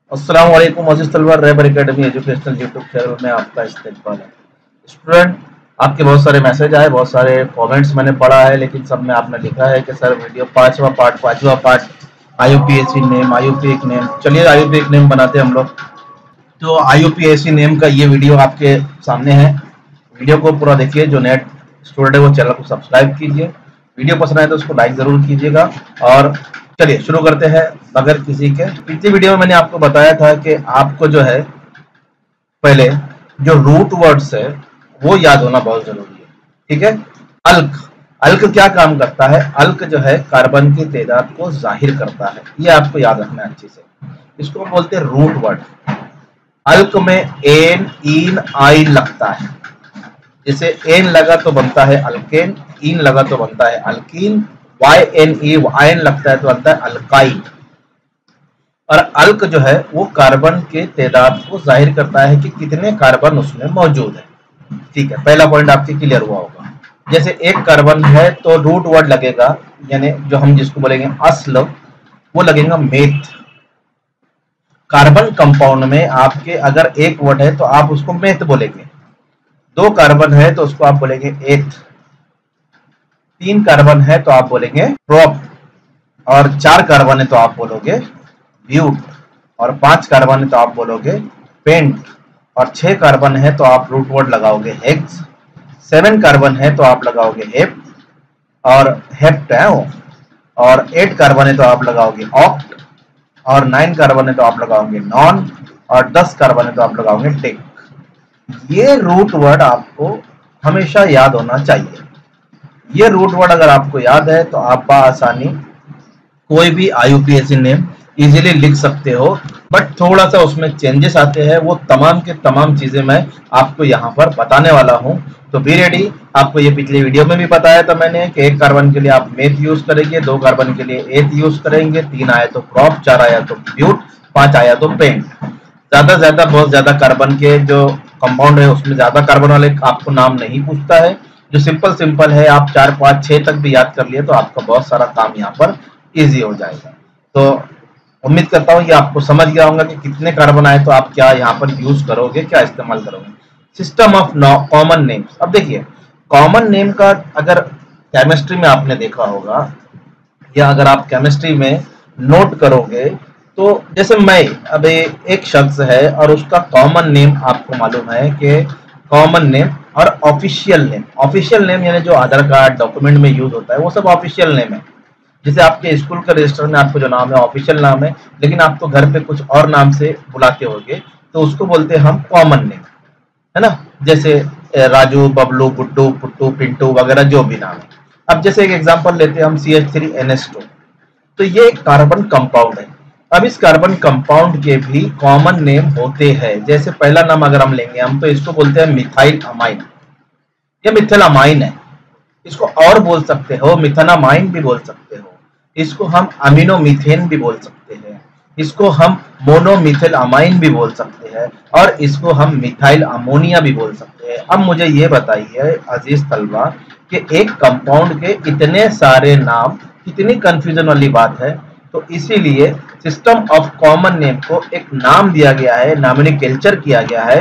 अस्सलाम वालेकुम अज़ीज़ तलबा, Rahbar academy educational YouTube channel में आपका इस्तकबाल है। स्टूडेंट, आपके बहुत सारे मैसेज आए, बहुत सारे कमेंट्स मैंने पढ़ा है, लेकिन सब में आपने लिखा है कि सर वीडियो पाँचवा part IUPAC name, IUPAC name. चलिए आईयूपीएसी नेम बनाते हैं हम लोग। तो आईयूपीएसी नेम का ये वीडियो आपके सामने है। वीडियो को पूरा देखिए। जो नेट स्टूडेंट है वो चैनल को सब्सक्राइब कीजिए। वीडियो पसंद आए तो उसको लाइक जरूर कीजिएगा। और चलिए शुरू करते हैं बगैर किसी के। पिछली वीडियो में मैंने आपको बताया था कि आपको जो है पहले जो रूट वर्ड्स है वो याद होना बहुत जरूरी है। ठीक है। अल्क, अल्क क्या काम करता है? अल्क जो है कार्बन की तादाद को जाहिर करता है। ये आपको याद रखना है अच्छे से। इसको हम बोलते हैं रूट वर्ड। अल्क में एन इन आइन लगता है। जैसे एन लगा तो बनता है अल्केन, इन लगा तो बनता है alkene, Y N E yne लगता है तो बनता है अल्काइन। और अल्क जो है वो कार्बन के तादाद को जाहिर करता है कि कितने कार्बन उसमें मौजूद है। ठीक है, पहला पॉइंट आपके क्लियर हुआ होगा। जैसे एक कार्बन है तो रूट वर्ड लगेगा, यानी जो हम जिसको बोलेंगे अस्ल, वो लगेगा मेथ। कार्बन कंपाउंड में आपके अगर एक वर्ड है तो आप उसको मेथ बोलेंगे। दो कार्बन है तो उसको आप बोलेंगे एथ। तीन कार्बन है तो आप बोलेंगे प्रोप। और चार कार्बन है तो आप बोलोगे ब्यूट। और पांच कार्बन है तो आप बोलोगे पेंट। और छह कार्बन है तो आप रूट वर्ड लगाओगे हेक्स। 7 कार्बन है तो आप लगाओगे हेप और हेप्टैओ। और 8 कार्बन है तो आप लगाओगे ऑक्ट। और 9 कार्बन है तो आप लगाओगे नॉन। और 10 कार्बन है तो आप लगाओगे टेक। ये रूट वर्ड आपको हमेशा याद होना चाहिए। ये रूट वर्ड अगर आपको याद है तो आप आसानी कोई भी आईयूपीएसी नेम इजीली लिख सकते हो। बट थोड़ा सा उसमें चेंजेस आते हैं, वो तमाम के तमाम चीजें मैं आपको यहाँ पर बताने वाला हूँ। तो बी रेडी। आपको ये पिछले वीडियो में भी बताया था मैंने कि एक कार्बन के लिए आप मेथ यूज करेंगे, दो कार्बन के लिए एथ यूज करेंगे, 3 आया तो प्रॉप, 4 आया तो ब्यूट, 5 आया तो पेंट। ज्यादा बहुत ज्यादा कार्बन के जो कंपाउंड है उसमें ज्यादा कार्बन वाले आपको नाम नहीं पूछता है। जो सिंपल है आप 4 5 6 तक भी याद कर लिए तो आपका बहुत सारा काम यहाँ पर इजी हो जाएगा। तो उम्मीद करता हूँ ये आपको समझ गया होगा कि कितने कार्बन आए तो आप क्या यहाँ पर यूज करोगे, क्या इस्तेमाल करोगे। System of common names. अब देखिए, कॉमन नेम का अगर केमिस्ट्री में आपने देखा होगा या अगर आप केमिस्ट्री में नोट करोगे तो जैसे मैं अभी एक शख्स है और उसका कॉमन नेम आपको मालूम है कि कॉमन नेम और ऑफिशियल नेम। ऑफिशियल नेम यानी जो आधार कार्ड डॉक्यूमेंट में यूज होता है वो सब ऑफिशियल नेम है। जैसे आपके स्कूल का रजिस्टर में आपको जो नाम है ऑफिशियल नाम है, लेकिन आपको घर पे कुछ और नाम से बुलाते होगे तो उसको बोलते हैं हम कॉमन नेम, है ना। जैसे राजू, बबलू, गुड्डू, पुट्टू, पिंटू वगैरह जो भी नाम है। अब जैसे एक एग्जांपल लेते हैं हम CH3NH2। तो ये एक कार्बन कंपाउंड है। अब इस कार्बन कंपाउंड के भी कॉमन नेम होते हैं। जैसे पहला नाम अगर हम लेंगे हम तो इसको बोलते हैं मिथाइल अमाइन। ये मिथाइल अमाइन है। इसको और बोल सकते हो मिथानामाइन भी बोल सकते हो। इसको हम अमीनोमीथेन भी बोल सकते हैं। इसको हम मोनोमिथिल अमाइन भी बोल सकते हैं। और इसको हम मिथाइल अमोनिया भी बोल सकते हैं। अब मुझे ये बताइए अजीज तलबा कि एक कंपाउंड के इतने सारे नाम, कितनी कंफ्यूजन वाली बात है। तो इसीलिए सिस्टम ऑफ कॉमन नेम को एक नाम दिया गया है, नॉमेनक्लेचर किया गया है,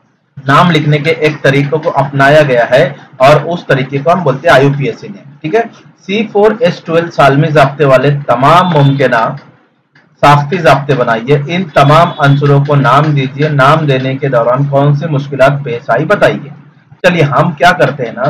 नाम लिखने के एक तरीकों को अपनाया गया है और उस तरीके को हम बोलते हैं आईयूपीएसी नेम। ठीक है। C4H12 सालमी जाब्ते वाले तमाम मुमकिन साख्ती जाब्ते बनाइए। इन तमाम अंसरों को नाम दीजिए। नाम देने के दौरान कौन सी मुश्किलात पेश आई बताइए। चलिए हम क्या करते हैं ना,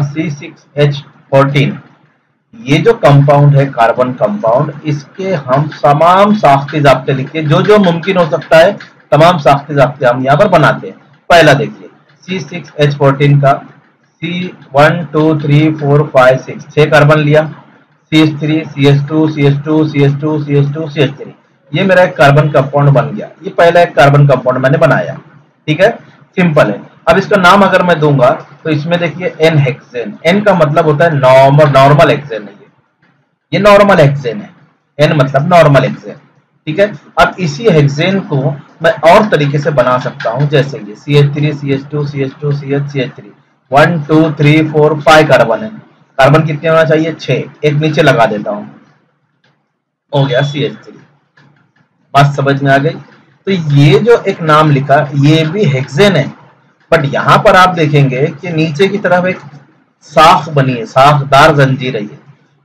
C6H14 ये जो कंपाउंड है कार्बन कंपाउंड, इसके हम तमाम साख्ती जाब्ते लिखिए। जो जो मुमकिन हो सकता है तमाम साख्ती जाब्ते हम यहाँ पर बनाते हैं। पहला देखिए C6H14 का C1 2 3 4 5 6 6 कार्बन लिया। CH3 CH2 CH2 CH2 CH2 CH3, ये मेरा एक कार्बन कंपाउंड बन गया। ये पहला एक कार्बन कंपाउंड मैंने बनाया। ठीक है, सिंपल है। अब इसका नाम अगर मैं दूंगा तो इसमें देखिए एन हेक्सेन। एन का मतलब होता है नॉर्मल हेक्सेन है। ये नॉर्मल हेक्सेन है। एन मतलब नॉर्मल हेक्सेन। ठीक है। अब इसी हेक्सेन को मैं और तरीके से बना सकता हूं, जैसे ये CH3 CH2 CH2 CH CH3 1 2 3 4 5 carbon है। कार्बन कितने होना चाहिए? 6। एक नीचे लगा देता हूं, हो गया CH3। बात समझ में आ गई। तो ये जो एक नाम लिखा ये भी हेक्सेन है, बट यहाँ पर आप देखेंगे कि नीचे की तरफ एक साख बनी है, साखदार जंजीर है,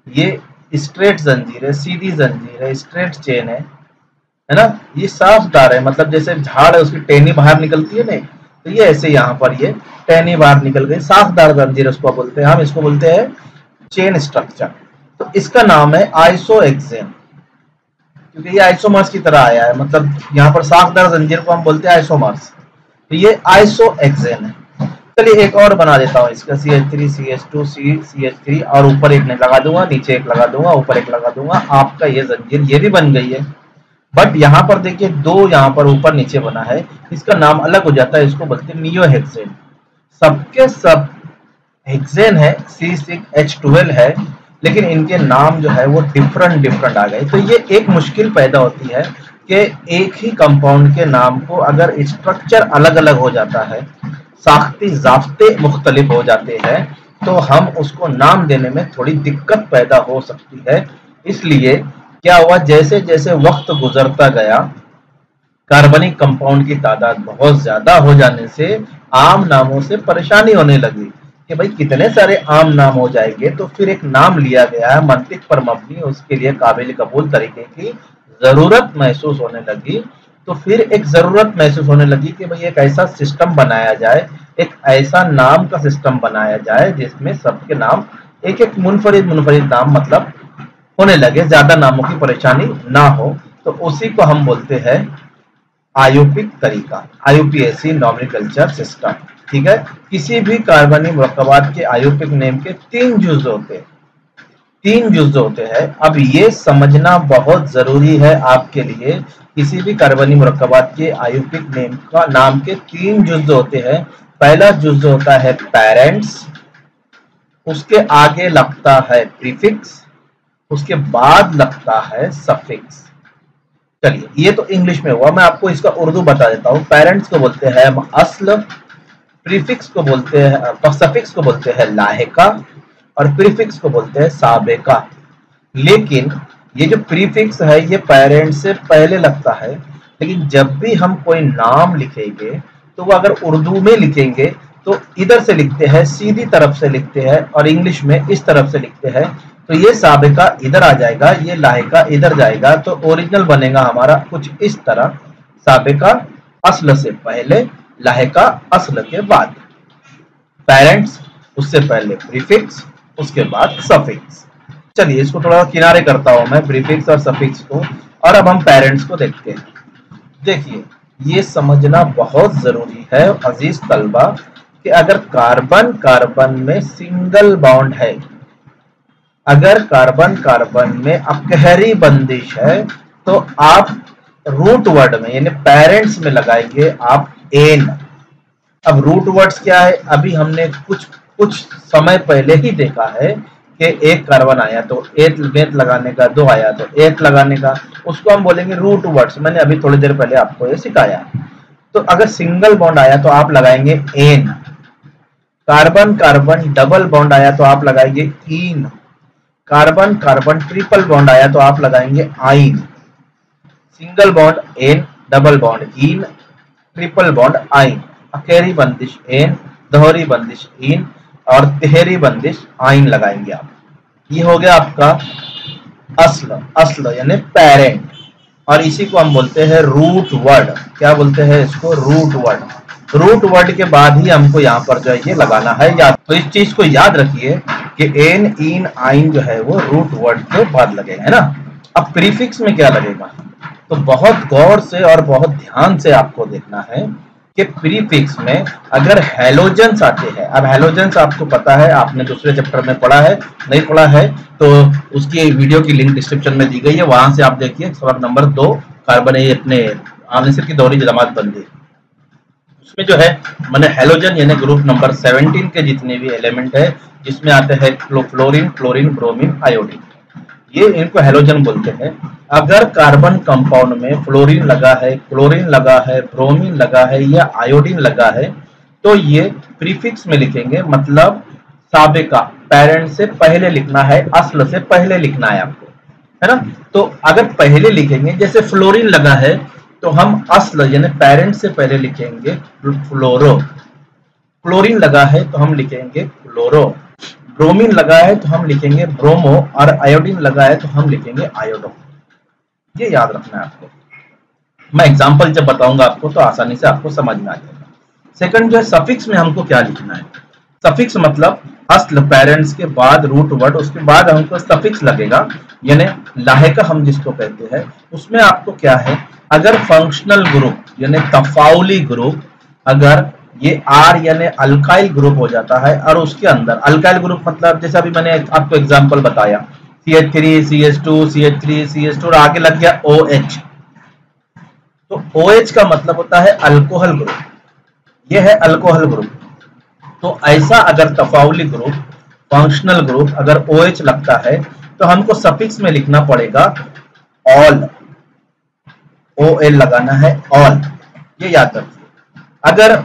ये स्ट्रेट जंजीर है, सीधी जंजीर है, स्ट्रेट चेन है ना, ये साफदार है, मतलब जैसे झाड़ है उसकी टहनी बाहर निकलती है ना, तो ये ऐसे यहाँ पर ये टहनी बाहर निकल गई, साफदार जंजीर उसको बोलते हैं, हम इसको बोलते हैं चेन स्ट्रक्चर। तो इसका नाम है आइसोहेक्सेन, क्योंकि ये आइसोमर्स की तरह आया है, मतलब यहाँ पर साफदार जंजीर को हम बोलते हैं आइसोमर्स, तो ये आइसोहेक्सेन है। चलिए एक और बना देता हूँ इसका, CH3 CH2 CH3 और ऊपर एक लगा दूंगा, नीचे एक लगा दूंगा, ऊपर एक लगा दूंगा, आपका ये जंजीर ये भी बन गई है। बट यहाँ पर देखिए दो यहाँ पर ऊपर नीचे बना है, इसका नाम अलग हो जाता है, इसको बोलते हैं नियोहेक्सेन। सबके सब हेक्सेन है, C6H12 है, लेकिन इनके नाम जो है वो डिफरेंट आ गए। तो ये एक मुश्किल पैदा होती है कि एक ही कंपाउंड के नाम को अगर स्ट्रक्चर अलग अलग हो जाता है, साख्ती जाफ्ते मुख्तलिफ हो जाते हैं, तो हम उसको नाम देने में थोड़ी दिक्कत पैदा हो सकती है। इसलिए क्या हुआ, जैसे जैसे वक्त गुजरता गया, कार्बनिक कंपाउंड की तादाद बहुत ज्यादा हो जाने से आम नामों से परेशानी होने लगी कि भाई कितने सारे आम नाम हो जाएंगे। तो फिर एक नाम लिया गया है मंतिक पर मबनी, उसके लिए काबिल कबूल तरीके की जरूरत महसूस होने लगी। तो फिर एक जरूरत महसूस होने लगी कि भाई एक ऐसा सिस्टम बनाया जाए, एक ऐसा नाम का सिस्टम बनाया जाए जिसमें सबके नाम एक एक मुनफरिद नाम मतलब होने लगे, ज्यादा नामों की परेशानी ना हो। तो उसी को हम बोलते हैं आयोपिक तरीका, IUPAC नॉमेनक्लेचर सिस्टम। ठीक है, किसी भी कार्बनिक मुरक्कबात के आयोपिक नेम के 3 जुज़ होते हैं, 3 जुज़ होते हैं। अब ये समझना बहुत जरूरी है आपके लिए, किसी भी कार्बनिक मुरक्कबात के आयोपिक नेम का नाम के 3 जुज़ होते हैं। पहला जुज़ होता है पेरेंट्स, उसके आगे लगता है प्रीफिक्स, उसके बाद लगता है सफिक्स। चलिए ये तो इंग्लिश में हुआ, मैं आपको इसका उर्दू बता देता हूँ। पेरेंट्स को बोलते हैं अस्ल, प्रीफिक्स को बोलते हैं, सफिक्स को बोलते हैं लाहिका, और प्रीफिक्स को बोलते हैं साबिका। लेकिन ये जो प्रीफिक्स है ये पेरेंट्स से पहले लगता है, लेकिन जब भी हम कोई नाम लिखेंगे तो वो अगर उर्दू में लिखेंगे तो इधर से लिखते हैं, सीधी तरफ से लिखते हैं, और इंग्लिश में इस तरफ से लिखते हैं। तो ये साबिका इधर आ जाएगा, ये लाहिका इधर जाएगा, तो ओरिजिनल बनेगा हमारा कुछ इस तरह, साबिका अस्ल से पहले, लाहिका अस्ल के बाद, पेरेंट्स उससे पहले प्रीफिक्स, उसके बाद सफिक्स। चलिए इसको थोड़ा किनारे करता हूं मैं, प्रीफिक्स और सफिक्स को, और अब हम पेरेंट्स को देखते हैं। देखिए ये समझना बहुत जरूरी है अजीज तलबा कि अगर कार्बन कार्बन में सिंगल बॉन्ड है, अगर कार्बन कार्बन में अपहरी बंदिश है, तो आप रूट वर्ड में यानी पेरेंट्स में लगाएंगे आप एन। अब रूट वर्ड्स क्या है, अभी हमने कुछ समय पहले ही देखा है कि एक कार्बन आया तो एथ लगाने का, 2 आया तो एथ लगाने का, उसको हम बोलेंगे रूट वर्ड्स। मैंने अभी थोड़ी देर पहले आपको ये सिखाया। तो अगर सिंगल बॉन्ड आया तो आप लगाएंगे ane, carbon carbon double bond आया तो आप लगाएंगे ene, carbon carbon triple bond आया तो आप लगाएंगे yne. Single bond ane, double bond ene, triple bond yne, अकेरी बंदिश एन, दोहरी बंदिश इन, और तिहरी बंदिश आइन लगाएंगे आप। ये हो गया आपका अस्ल यानी पेरेंट, और इसी को हम बोलते हैं रूट वर्ड। क्या बोलते हैं इसको? Root word. रूट वर्ड के बाद ही हमको यहाँ पर जो है ये लगाना है याद। तो इस चीज को याद रखिए कि एन, इन, आइन जो है वो रूट वर्ड के बाद लगेगा, है ना। अब प्रीफिक्स में क्या लगेगा, तो बहुत गौर से और बहुत ध्यान से आपको देखना है कि प्रीफिक्स में अगर हैलोजेंस आते हैं, अब हैलोजेंस आपको पता है, आपने दूसरे चैप्टर में पढ़ा है, नहीं पढ़ा है तो उसकी वीडियो की लिंक डिस्क्रिप्शन में दी गई है, वहां से आप देखिए। सबक नंबर 2 कार्बन अपने आमने की दोहरी जमात बंदी, उसमें जो है मैंने हैलोजन यानी ग्रुप नंबर 17 के जितने भी एलिमेंट है जिसमें आते हैं फ्लोरीन, क्लोरीन, ब्रोमीन, आयोडीन, ये इनको हैलोजन बोलते हैं। अगर कार्बन कंपाउंड में फ्लोरीन लगा है, क्लोरीन लगा है, ब्रोमीन लगा है या आयोडीन लगा है तो ये प्रीफिक्स में लिखेंगे, मतलब साबिका पेरेंट से पहले लिखना है, अस्ल से पहले लिखना है आपको, है ना। तो अगर पहले लिखेंगे, जैसे फ्लोरीन लगा है तो हम असल यानी पेरेंट से पहले लिखेंगे फ्लोरो। क्लोरीन लगा है तो हम लिखेंगे क्लोरो। ब्रोमीन लगा है तो हम लिखेंगे ब्रोमो, और आयोडीन लगा है तो हम लिखेंगे आयोडो। ये याद रखना है आपको। मैं एग्जांपल जब बताऊंगा आपको तो आसानी से आपको समझ में आ जाएगा। सेकंड जो है सफिक्स में हमको क्या लिखना है। सफिक्स मतलब असल पेरेंट्स के बाद रूट वर्ड, उसके बाद हमको सफिक्स लगेगा, यानी लाहेका हम जिसको कहते हैं। उसमें आपको क्या है, अगर फंक्शनल ग्रुप यानी तफाउली ग्रुप, अगर ये आर यानी अल्काइल ग्रुप हो जाता है, और उसके अंदर अल्काइल ग्रुप मतलब जैसे अभी मैंने आपको एग्जांपल बताया CH3 CH2 CH3 CH2 और आगे लग गया OH, तो OH का मतलब होता है अल्कोहल ग्रुप, ये है अल्कोहल ग्रुप। तो ऐसा अगर तफाउली ग्रुप फंक्शनल ग्रुप अगर OH लगता है तो हमको सफिक्स में लिखना पड़ेगा ऑल, OL लगाना है ऑल, ये याद रखिए। अगर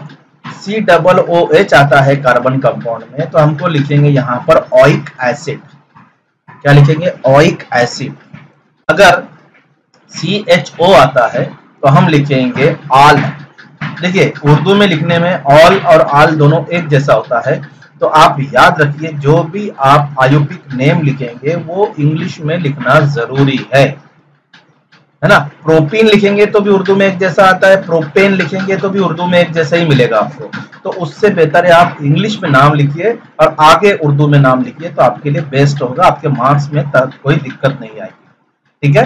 COOH आता है कार्बन कंपाउंड में तो हमको लिखेंगे यहां पर ओइक एसिड, क्या लिखेंगे ओइक एसिड। अगर CHO आता है तो हम लिखेंगे आल। देखिए उर्दू में लिखने में ऑल और आल दोनों एक जैसा होता है, तो आप याद रखिए जो भी आप आयुपिक नेम लिखेंगे वो इंग्लिश में लिखना जरूरी है ना। प्रोपीन लिखेंगे तो भी उर्दू में एक जैसा आता है, प्रोपेन लिखेंगे तो भी उर्दू में एक जैसा ही मिलेगा आपको। तो उससे बेहतर है आप इंग्लिश में नाम लिखिए और आगे उर्दू में नाम लिखिए, तो आपके लिए बेस्ट होगा, आपके मार्क्स में कोई दिक्कत नहीं आएगी। ठीक है,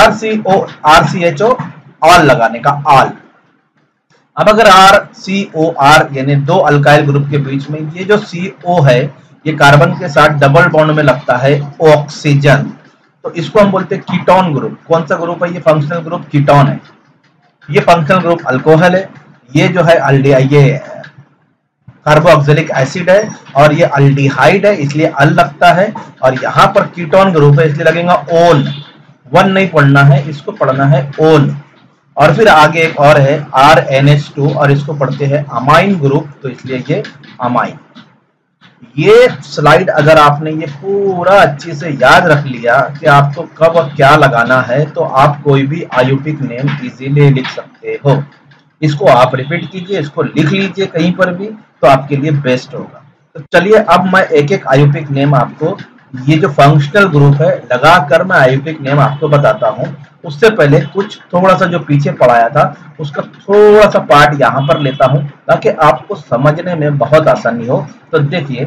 RCHO ऑल लगाने का ऑल। अब अगर RCOR यानी दो अल्काइल ग्रुप के बीच में ये जो CO है ये कार्बन के साथ डबल बॉन्ड में लगता है ऑक्सीजन, तो इसको हम बोलते हैं कीटोन ग्रुप। कौन सा ग्रुप है ये? फंक्शनल ग्रुप कीटोन है। ये फंक्शनल ग्रुप अल्कोहल है, ये जो है ये कार्बोक्सिलिक एसिड है, और ये अल्डिहाइड है इसलिए अल लगता है, और यहाँ पर कीटोन ग्रुप है इसलिए लगेगा ओन। वन नहीं पढ़ना है, इसको पढ़ना है ओन। और फिर आगे एक और है RNH2 और इसको पढ़ते हैं अमाइन ग्रुप, तो इसलिए ये अमाइन। ये स्लाइड अगर आपने ये पूरा अच्छे से याद रख लिया कि आपको कब और क्या लगाना है, तो आप कोई भी आयुपिक नेम इजीली लिख सकते हो। इसको आप रिपीट कीजिए, इसको लिख लीजिए कहीं पर भी, तो आपके लिए बेस्ट होगा। तो चलिए अब मैं एक एक आयुपिक नेम आपको, ये जो फंक्शनल ग्रुप है लगाकर मैं आयुपिक नेम आपको बताता हूँ। उससे पहले कुछ थोड़ा सा जो पीछे पढ़ाया था उसका थोड़ा सा पार्ट यहाँ पर लेता हूँ ताकि आपको समझने में बहुत आसानी हो। तो देखिए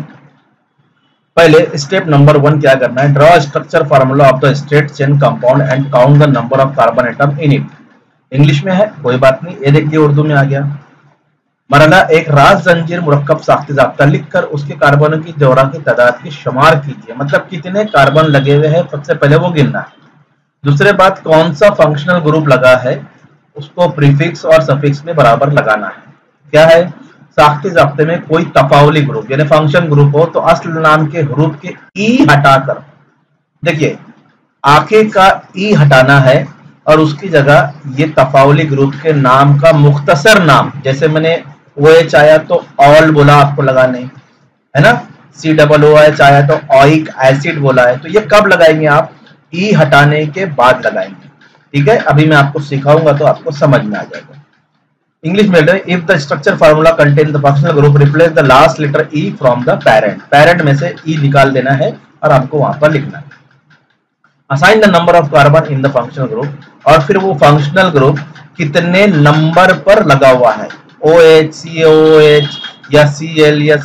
पहले स्टेप नंबर 1 क्या करना है, draw structure formula of the straight chain compound and count the number of carbon atom in it. English में है कोई बात नहीं, ये देखिए उर्दू में आ गया। मरला एक राज जंजीर मुरक्कब साख्ती जाब्ता लिखकर उसके कार्बनों की जोड़ा की तादाद की शुमार कीजिए, मतलब कितने कार्बन लगे हुए हैं सबसे पहले वो गिनना है। दूसरे बात कौन सा फंक्शनल ग्रुप लगा है उसको प्रीफिक्स और सफिक्स में बराबर लगाना है। क्या है, साख्ती जाब्ते में कोई तफाउली ग्रुप यानी फंक्शन ग्रुप हो तो असल नाम के हरूफ के ई हटाकर, देखिए आखिर का ई हटाना है और उसकी जगह ये तफाउली ग्रुप के नाम का मुख्तसर नाम, जैसे मैंने OH आया तो ऑल बोला आपको लगाने है ना, COOH आया तो ओइक एसिड बोला है, तो ये कब लगाएंगे आप? ई हटाने के बाद लगाएंगे। ठीक है, अभी मैं आपको सिखाऊंगा तो आपको समझ में आ जाएगा। इंग्लिश में if the structure formula contain the functional group replace the last letter E from the parent, parent में से ई निकाल देना है और आपको वहां पर लिखना है। Assign the number of carbon in the functional group, और फिर वो फंक्शनल ग्रुप कितने नंबर पर लगा हुआ है, OH COOH या Cl या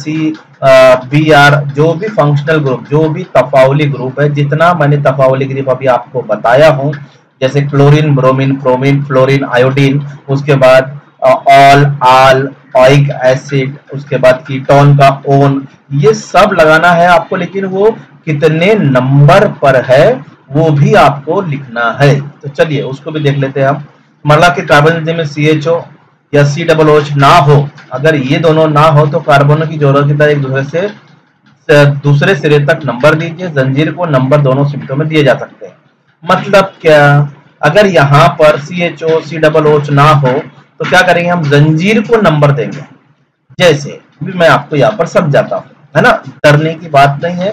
BR, जो भी फंक्शनल ग्रुप जो भी तफाउली ग्रुप है, जितना मैंने तफाउली ग्रुप अभी आपको बताया हूं, जैसे क्लोरीन ब्रोमीन फ्रोमीन फ्लोरीन आयोडीन, उसके बाद ऑल आल ओइक एसिड, उसके बाद कीटोन का ओन, ये सब लगाना है आपको, लेकिन वो कितने नंबर पर है वो भी आपको लिखना है। तो चलिए उसको भी देख लेते हैं हम। मरला के कार्बन में CHO या COOH ना हो, अगर ये दोनों ना हो तो कार्बनों की जोड़ों की तरह एक दूसरे से दूसरे सिरे तक नंबर दीजिए। जंजीर को नंबर दोनों सिमटों में दिए जा सकते हैं। मतलब क्या, अगर यहाँ पर CHO COOH ना हो तो क्या करेंगे हम, जंजीर को नंबर देंगे। जैसे भी मैं आपको यहाँ पर समझाता हूँ, है ना, डरने की बात नहीं है,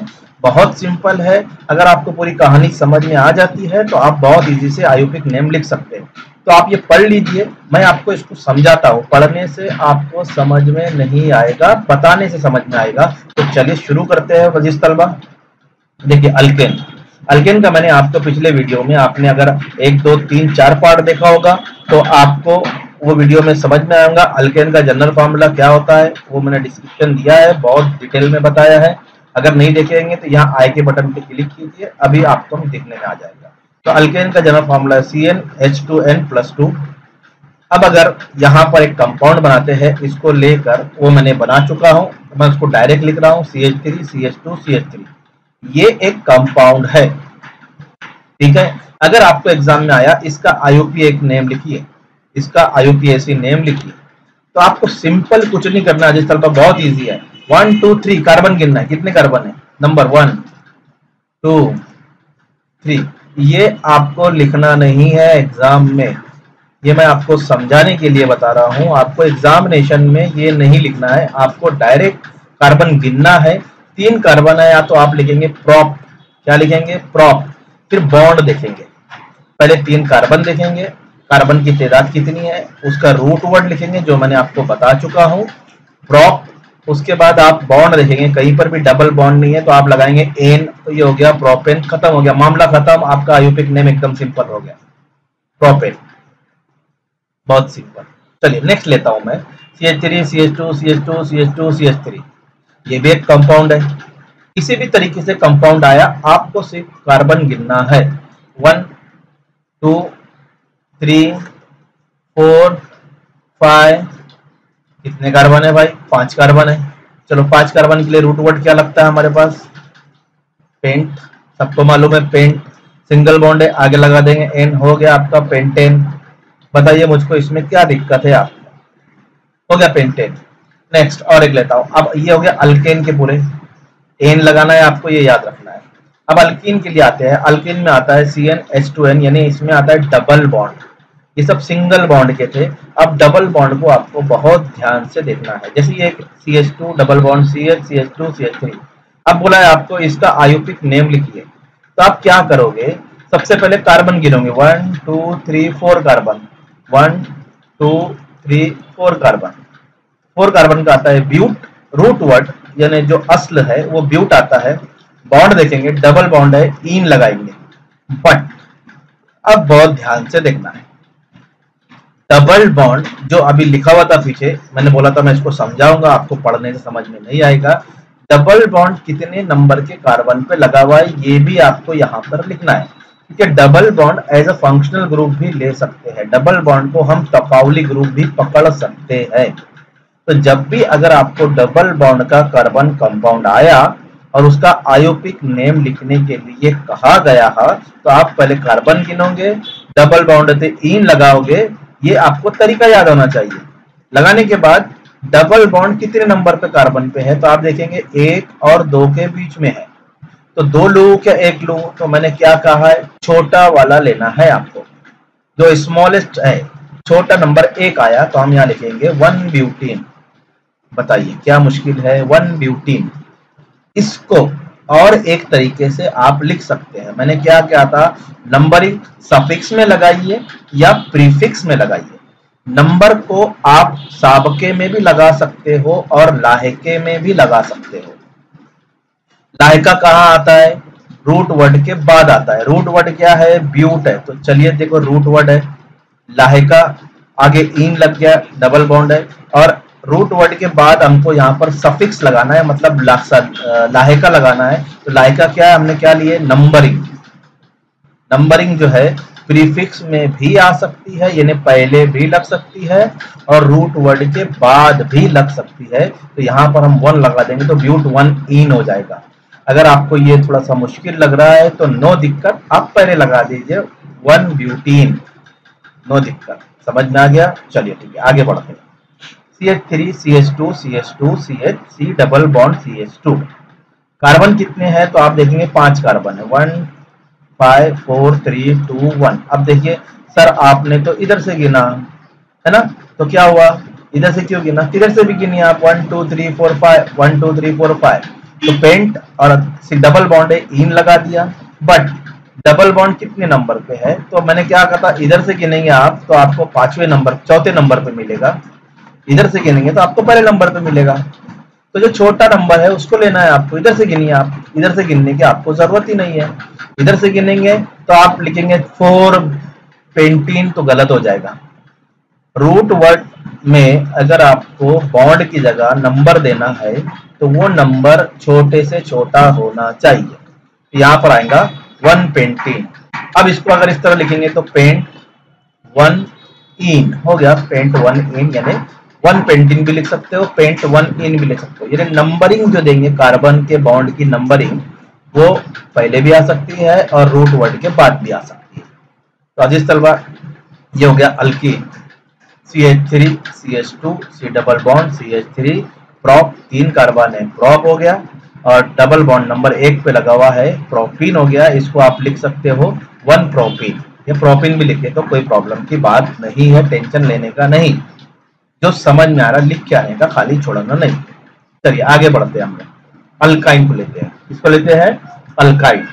बहुत सिंपल है। अगर आपको पूरी कहानी समझ में आ जाती है तो आप बहुत इजी से आईयूपीएक नेम लिख सकते हैं। तो आप ये पढ़ लीजिए, मैं आपको इसको समझाता हूँ। पढ़ने से आपको समझ में नहीं आएगा, बताने से समझ में आएगा। तो चलिए शुरू करते हैं अजीज तलबा। देखिए अल्केन, अल्केन का मैंने आपको पिछले वीडियो में, आपने अगर 1 2 3 4 पार्ट देखा होगा तो आपको वो वीडियो में समझ में आएगा अल्केन का जनरल फार्मूला क्या होता है। वो मैंने डिस्क्रिप्शन दिया है, बहुत डिटेल में बताया है। अगर नहीं देखेंगे तो यहाँ आई के बटन पे क्लिक कीजिए, अभी आपको देखने में आ जाएगा। तो अल्केन का जनरल फार्मूला है CnH2n+2। अब अगर यहाँ पर एक कंपाउंड बनाते हैं, इसको लेकर वो मैंने बना चुका हूँ, मैं उसको डायरेक्ट लिख रहा हूँ CH3 CH2 CH3। ये एक कंपाउंड है, ठीक है। अगर आपको एग्जाम में आया इसका आईयूपीएक नेम लिखिए, इसका आईयूपीएसी नेम लिखिए, तो आपको सिंपल कुछ नहीं करना है, पर बहुत इजी है। 1 2 3 कार्बन गिनना है, कितने कार्बन है, नंबर 1 2 3। ये आपको लिखना नहीं है एग्जाम में, ये मैं आपको समझाने के लिए बता रहा हूं। आपको एग्जामिनेशन में ये नहीं लिखना है, आपको डायरेक्ट कार्बन गिनना है। 3 कार्बन है, या तो आप लिखेंगे प्रॉप, क्या लिखेंगे, प्रॉप। फिर बॉन्ड देखेंगे, पहले 3 कार्बन देखेंगे, कार्बन की तादाद कितनी है, उसका रूट वर्ड लिखेंगे जो मैंने आपको बता चुका हूं, प्रॉप। उसके बाद आप बॉन्ड देखेंगे, कहीं पर भी डबल बॉन्ड नहीं है तो आप लगाएंगे एन, तो ये हो गया प्रोपेन, खत्म हो गया मामला, खत्म। आपका आईयूपीएक नेम एकदम सिंपल हो गया, प्रोपेन, बहुत सिंपल। चलिए नेक्स्ट लेता हूं मैं, CH3 CH2 CH2 CH2 CH3। ये भी एक कंपाउंड है। किसी भी तरीके से कंपाउंड आया, आपको सिर्फ कार्बन गिनना है। 1 2 3 4 5, कितने कार्बन है भाई, 5 कार्बन है। चलो 5 कार्बन के लिए रूट वर्ड क्या लगता है हमारे पास, पेंट, सबको मालूम है पेंट। सिंगल बॉन्ड है, आगे लगा देंगे एन, हो गया आपका पेंटेन। बताइए मुझको इसमें क्या दिक्कत है आपको, हो गया पेंटेन। नेक्स्ट और एक लेता हूं। अब ये हो गया अल्केन के पूरे, एन लगाना है आपको, ये याद रखना है। अब अल्कीन के लिए आते हैं। अल्कीन में आता है CnH2n, यानी इसमें आता है डबल बॉन्ड। ये सब सिंगल बॉन्ड के थे, अब डबल बॉन्ड को आपको बहुत ध्यान से देखना है। जैसे ये CH2 double bond CH CH2 CH3। अब बोला है आपको इसका आईयूपीएक नेम लिखिए, तो आप क्या करोगे, सबसे पहले कार्बन गिनोगे, 1 2 3 4 कार्बन, 1 2 3 4 कार्बन। 4 कार्बन का आता है ब्यूट, रूट वर्ड यानी जो असल है वो ब्यूट आता है। बॉन्ड देखेंगे, डबल बॉन्ड है, इन लगाएंगे, बट अब बहुत ध्यान से देखना है। डबल बॉन्ड जो अभी लिखा हुआ था पीछे, मैंने बोला था मैं इसको समझाऊंगा, आपको पढ़ने से समझ में नहीं आएगा। डबल बॉन्ड कितने नंबर के कार्बन पे लगा हुआ है ये भी आपको यहाँ पर लिखना है, क्योंकि double bond as a functional group भी ले सकते हैं। डबल बॉन्ड को हम टपाउली ग्रुप भी पकड़ सकते हैं। तो जब भी अगर आपको डबल बॉन्ड का कार्बन कंपाउंड आया और उसका आईयूपीएक नेम लिखने के लिए कहा गया है, तो आप पहले कार्बन गिनोगे, डबल बॉन्ड से इन लगाओगे, ये आपको तरीका याद होना चाहिए। लगाने के बाद डबल बॉन्ड कितने नंबर पे कार्बन पे है, तो आप देखेंगे 1 और 2 के बीच में है, तो 2 लूं क्या 1 लूं, तो मैंने क्या कहा है, छोटा वाला लेना है आपको, जो स्मॉलेस्ट है। छोटा नंबर 1 आया तो हम यहाँ लिखेंगे 1 ब्यूटीन। बताइए क्या मुश्किल है, 1 ब्यूटीन। इसको और एक तरीके से आप लिख सकते हैं, मैंने क्या क्या था, नंबरिंग सफिक्स में लगाइए या प्रीफिक्स में लगाइए। नंबर को आप साबके में भी लगा सकते हो और लाहेके में भी लगा सकते हो। लाहेका कहाँ आता है, रूट वर्ड के बाद आता है। रूट वर्ड क्या है, ब्यूट है, तो चलिए देखो रूट वर्ड है, लाहेका आगे इन लग गया, डबल बॉन्ड है, और रूट वर्ड के बाद हमको यहाँ पर सफिक्स लगाना है, मतलब लाहेका लगाना है। तो लाहेका क्या है, हमने क्या लिए, नंबरिंग। नंबरिंग जो है प्रीफिक्स में भी आ सकती है, यानी पहले भी लग सकती है और रूट वर्ड के बाद भी लग सकती है। तो यहाँ पर हम 1 लगा देंगे तो ब्यूट 1 इन हो जाएगा। अगर आपको ये थोड़ा सा मुश्किल लग रहा है तो नो दिक्कत, आप पहले लगा दीजिए 1 ब्यूटीन, नो दिक्कत। समझ में आ गया, चलिए ठीक है आगे बढ़ते हैं। CH3 CH2 CH2 CH C double bond CH2। Carbon कितने हैं, तो आप देखेंगे 5 कार्बन है, 1 5 4 3 2 1। अब देखिए सर आपने तो इधर से गिना है ना, तो क्या हुआ, इधर से क्यों गिना, किधर से भी गिनिए आप, 1 2 3 4 5, 1 2 3 4 5। तो पेंट और डबल बॉन्ड है, इन लगा दिया। बट डबल बॉन्ड कितने नंबर पे है, तो मैंने क्या कहा था, इधर से गिनेंगे आप तो आपको पांचवें नंबर, चौथे नंबर पे मिलेगा। इधर से गिनेंगे तो आपको पहले नंबर पे मिलेगा। तो जो छोटा नंबर है उसको लेना है आपको, इधर से गिनिए आप, इधर से गिनने की आपको जरूरत ही नहीं है। इधर से गिनेंगे तो आप लिखेंगे 4 पेंटीन, तो गलत हो जाएगा। रूट वर्ड में अगर आपको बॉन्ड की जगह नंबर देना है तो वो नंबर छोटे से छोटा होना चाहिए। यहाँ पर आएगा 1 पेंटीन। अब इसको अगर इस तरह लिखेंगे तो पेंट 1 इन हो गया, पेंट 1 इन, यानी 1 पेंटिंग भी लिख सकते हो, पेंट 1 इन भी लिख सकते हो। यानी नंबरिंग जो देंगे कार्बन के बॉन्ड की नंबरिंग, वो पहले भी आ सकती है और रूट वर्ड के बाद भी आ सकती है। तो अजीज तलबा, ये हो गया alkene, CH3 CH2 C double bond CH3 prop, 3 carbon है, प्रोप हो गया। और डबल बॉन्ड नंबर 1 पे लगा हुआ है प्रोपीन हो गया। इसको आप लिख सकते हो 1 प्रोपीन, ये प्रोपीन भी लिखे तो कोई प्रॉब्लम की बात नहीं है, टेंशन लेने का नहीं। जो समझ में आ रहा लिख के आने का, खाली छोड़ना नहीं। चलिए आगे बढ़ते हैं, हम लोग अल्काइन को लेते हैं। इसको लेते हैं alkyne,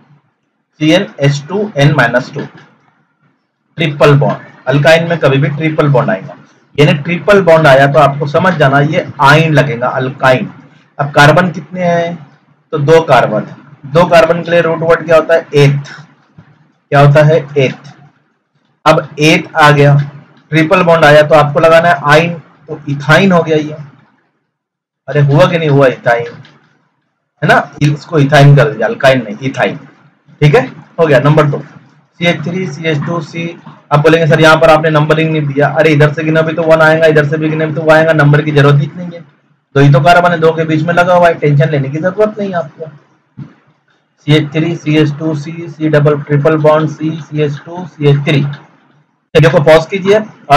CnH2n-2 triple bond. Alkyne में कभी भी ट्रिपल बॉन्ड आएगा, यानी ट्रिपल बॉन्ड आया तो आपको समझ जाना ये आइन लगेगा, अल्काइन। अब कार्बन कितने हैं, तो 2 कार्बन है। 2 कार्बन के लिए रूट वर्ड क्या होता है, एथ। क्या होता है, एथ। अब एथ आ गया, ट्रिपल बॉन्ड आया तो आपको लगाना है आइन, तो इथाइन हो गया ये। अरे हुआ कि नहीं हुआ, इथाइन है ना, इसको इथाइन कर दिया, अल्काइन नहीं, इथाइन। ठीक है, हो गया। Number 2 CH3 CH2 C। आप बोलेंगे सर यहाँ पर आपने नंबरिंग नहीं दिया। अरे इधर से गिना भी तो 1 आएगा, इधर से भी गिने भी तो 1 आएगा, नंबर की जरूरत ही नहीं है। 2 ही तो कार्बन है, 2 के बीच में लगा हुआ है, टेंशन लेने की जरूरत नहीं है आपको। CH3 CH2 C C double triple bond C CH2 CH3। Video को पॉज कीजिए और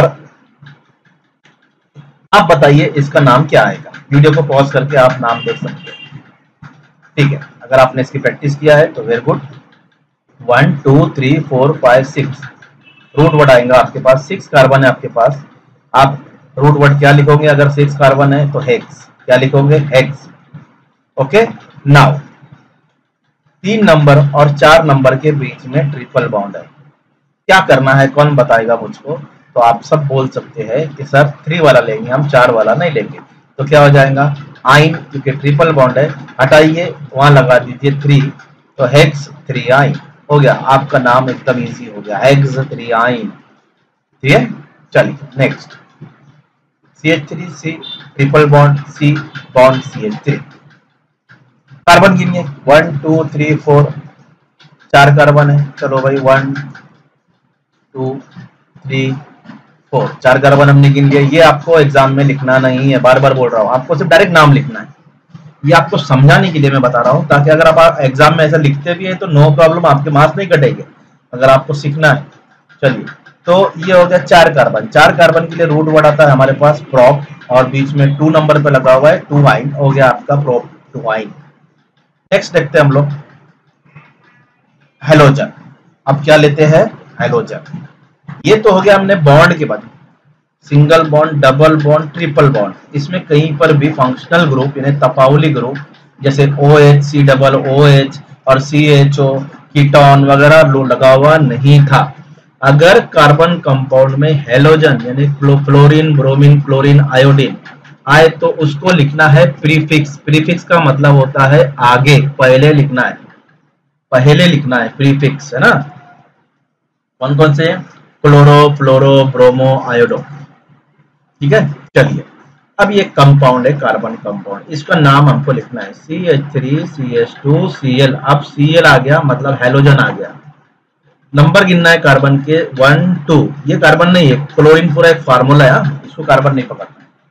आप बताइए इसका नाम क्या आएगा। वीडियो को पॉज करके आप नाम देख सकते हैं। ठीक है, अगर आपने इसकी प्रैक्टिस किया है तो वेरी गुड। 1 2 3 4 5 6 रूट वर्ड आएगा आपके पास। 6 कार्बन है आपके पास, आप रूट वर्ड क्या लिखोगे अगर 6 कार्बन है तो हेक्स। क्या लिखोगे, हेक्स। ओके, नाउ 3 नंबर और 4 नंबर के बीच में ट्रिपल बॉन्ड है। क्या करना है, कौन बताएगा मुझको। तो आप सब बोल सकते हैं कि सर 3 वाला लेंगे हम, 4 वाला नहीं लेंगे। तो क्या हो जाएगा, आइन, क्योंकि ट्रिपल बॉन्ड है, हटाइए वहां लगा दीजिए 3, तो हेक्स 3 आइन हो गया। आपका नाम एकदम इजी हो गया, हेक्स 3 आइन। ठीक है, चलिए next. CH3 C triple bond C bond CH3। Carbon गिनिए, 1 2 3 4, 4 कार्बन है। चलो भाई 1 2 3 4, 4 कार्बन हमने गिन लिया। ये आपको एग्जाम में लिखना नहीं है, बार बार बोल रहा हूँ, आपको सिर्फ डायरेक्ट नाम लिखना है। ये आपको समझाने के लिए मैं बता रहा हूँ, ताकि अगर आप एग्जाम में ऐसा लिखते भी हैं तो नो प्रॉब्लम, आपके मार्क्स नहीं कटेंगे अगर आपको सीखना है। चलिए, तो ये हो गया 4 कार्बन। 4 कार्बन के लिए रूट वर्ड आता है हमारे पास प्रोप, और बीच में 2 नंबर पे लगा हुआ है 2 आइन हो गया आपका प्रोप 2 आइन। नेक्स्ट देखते हैं हम लोग हेलोजन। अब क्या लेते हैं, हेलोजन। ये तो हो गया हमने बॉन्ड के बाद, single bond, double bond, triple bond. इसमें कहीं पर भी फंक्शनल ग्रुप यानी तपाउली ग्रुप जैसे OH C डबल OH और CHO कीटोन वगैरह लगा हुआ नहीं था। अगर कार्बन कंपाउंड में हेलोजन यानी फ्लोरीन ब्रोमीन क्लोरीन आयोडीन आए तो उसको लिखना है प्रीफिक्स। प्रीफिक्स का मतलब होता है आगे, पहले लिखना है, पहले लिखना है, प्रीफिक्स है ना। कौन कौन से, क्लोरो फ्लोरो ब्रोमो आयोडो। ठीक है, चलिए अब ये कंपाउंड है कार्बन कंपाउंड, इसका नाम हमको लिखना है CH3 CH2 Cl। अब Cl आ गया मतलब हेलोजन आ गया। नंबर गिनना है कार्बन के 1 2, ये कार्बन नहीं है, क्लोरीन पूरा एक फार्मूला है, इसको कार्बन नहीं पकड़ना।